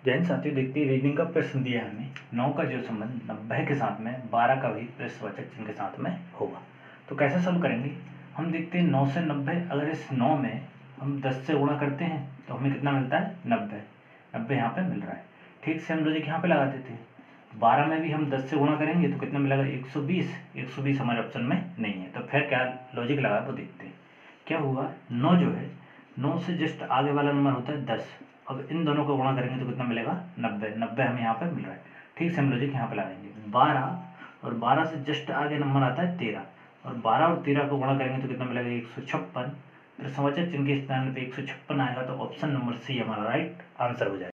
जैन साथियों, देखते रीडिंग का प्रश्न दिया है हमें 9 का जो संबंध 90 के साथ में 12 का भी प्रश्नवाचक चिन्ह के साथ में होगा। तो कैसे सॉल्व करेंगे? हम देखते हैं 9 से 90, अगर इस 9 में हम 10 से गुणा करते हैं तो हमें कितना मिलता है? 90 यहाँ पे मिल रहा है। ठीक से हम लॉजिक यहाँ पे लगाते थे। 12 में भी हम 10 से गुणा करेंगे तो कितना मिलेगा? 120 हमारे ऑप्शन में नहीं है। तो फिर क्या लॉजिक लगा वो देखते हैं। क्या हुआ? 9 जो है, 9 से जस्ट आगे वाला नंबर होता है 10। अब इन दोनों को गुणा करेंगे तो कितना मिलेगा? 90 हमें यहाँ पे मिल रहा है। ठीक से हम लॉजिक यहाँ पे लगाएंगे। 12 और 12 से जस्ट आगे नंबर आता है 13, और 12 और 13 को गुणा करेंगे तो कितना मिलेगा? 156। फिर समझे चिन्ह के स्थान पे 156 आएगा, तो ऑप्शन नंबर सी हमारा राइट आंसर हो जाएगा।